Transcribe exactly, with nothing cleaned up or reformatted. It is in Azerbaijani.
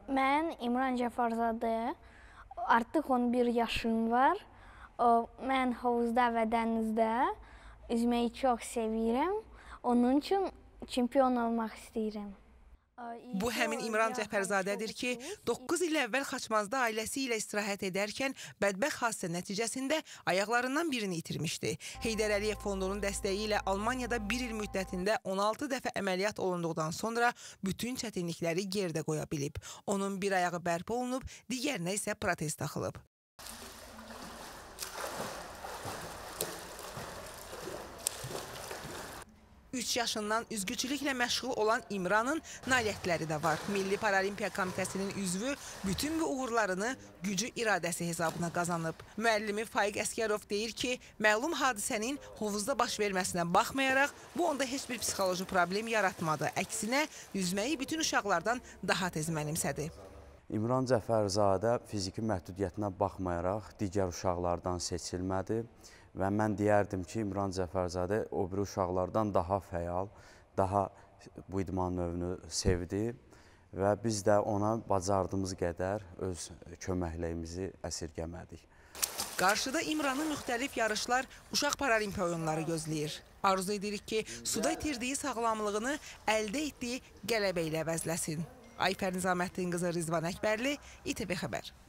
Mən İmran Cəfərzadə, artıq on bir yaşım var. Mən hovuzda və dənizdə üzməyi çox sevirəm. Onun üçün çempion olmaq istəyirəm. Bu həmin İmran Cəfərzadədir ki, doqquz il əvvəl Xaçmazda ailəsi ilə istirahət edərkən bədbəxt hadisə nəticəsində ayaqlarından birini itirmişdi. Heydər Əliyev Fondunun dəstəyi ilə Almaniyada bir il müddətində on altı dəfə əməliyyat olunduqdan sonra bütün çətinlikləri gerdə qoya bilib. Onun bir ayağı bərpa olunub, digərinə isə protez taxılıb. üç yaşından üzgüçülüklə məşğul olan İmranın nailiyyətləri də var. Milli Paralimpiya Komitəsinin üzvü bütün bu uğurlarını gücü iradəsi hesabına qazanıb. Müəllimi Faiq Əsgərov deyir ki, məlum hadisənin hovuzda baş verməsinə baxmayaraq, bu onda heç bir psixoloji problem yaratmadı. Əksinə, üzməyi bütün uşaqlardan daha tez mənimsədi. İmran Cəfərzadə fiziki məhdudiyyətinə baxmayaraq digər uşaqlardan seçilmədi. Və mən deyərdim ki, İmran Cəfərzadə o biri uşaqlardan daha fəal, daha bu idman növünü sevdi və biz də ona bacardığımız qədər öz köməkliyimizi əsirgəmədik. Qarşıda İmranı müxtəlif yarışlar, uşaq paralimpiya oyunları gözləyir. Arzu edirik ki, suda itirdiyi sağlamlığını əldə etdiyi qələbə ilə əvəzləsin. Ayfər Nizaməddin qızı Rizvan Əkbərli, İTV Xəbər.